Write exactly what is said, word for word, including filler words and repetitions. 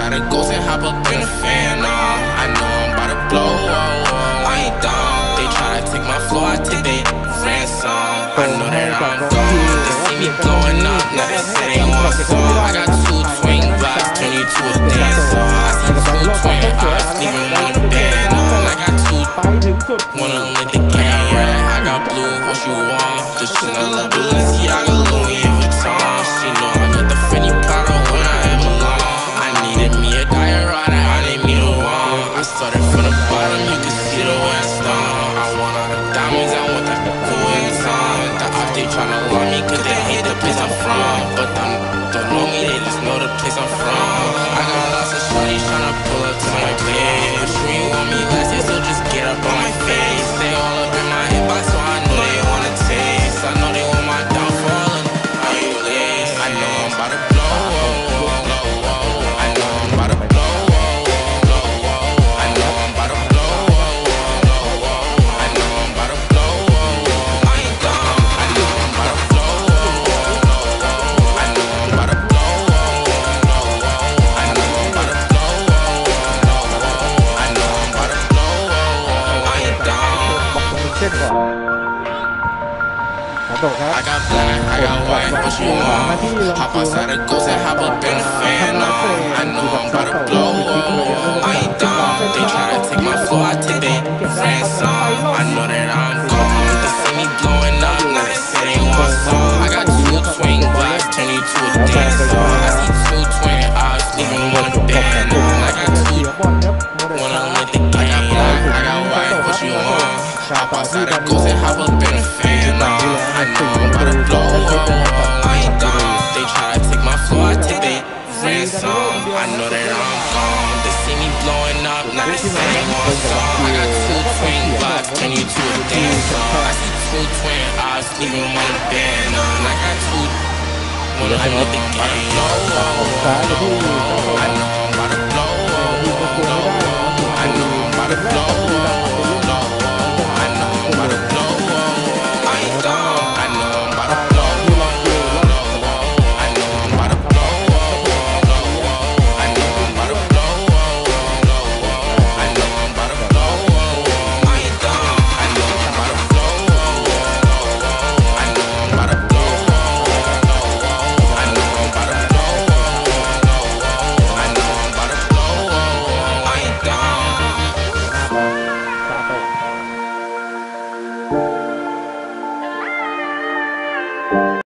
outside of ghosts and hop up in a fan. Nah, I know I'm about to blow. Oh, oh, I ain't dumb. They try to take my flow, I take they ransom. I know that I'm gone. They see me blowing up, now they say they want some. I got two twin blocks, turn you to a dancer. I see two twin eyes, leaving one in the band. I got two, wanna let the game right. I got blue, what you want? Just another Balenciaga, Louis Vuitton. She know I got the Fendi Prada when I ever long. I needed me a diet rider, I need me the one. I started from the bottom, you can see the way I stung. I want all the diamonds, I want that Louis Vuitton. The ops, they tryna love me cause they hate the place I'm from. But they don't know me, they just know the place I'm from. I got lots of shorties tryna pull up to my place. But you ain't want me last year, so just get up on my face. They all up in my inbox, so I know they wanna taste. I know they want my downfall, and how you live. I know I'm about to blow. I know I'm about to blow. I know I'm about to blow. I know I'm about to blow. I ain't dumb. I know I'm about to blow. I know I'm about to blow. I know I'm about to blow. I know I'm about to blow. I ain't dumb. เช่นก่อนครับตกครับ I got black, I got white, what you want? Hop outside the ghost and hop up in the fan. Nah, I know I'm about to blow. I ain't dumb. They try to take my flow, I take they ransom. I know that I'm gone. They see me blowing up, now they say they want some. I got two twin blocks, turn you to a dancer. I see two twin eyes, leaving one in band. I got two, wanna let the game. I got black, I got white, what you want? Hop outside the ghost and hop up in the fan. Nah, I know I'm about to blow. I ain't dumb. They try to take my flow, I take they ransom. I know that I'm gone. They see me blowing up, now they say they want some. I got two twin blocks, turn you to a dancer. I see two twin eyes, leaving one in band. And I got two, wanna let the game. I know I'm about to blow. I know I'm about to blow. I know I'm about to blow. I ain't dumb. I know I'm about to blow. I know I'm about to blow. I know I'm about to blow. I know I'm about to blow. I ain't dumb. I know I'm about to blow. I know I'm about to blow. I know I'm about to blow. I know I'm about to blow. I ain't dumb.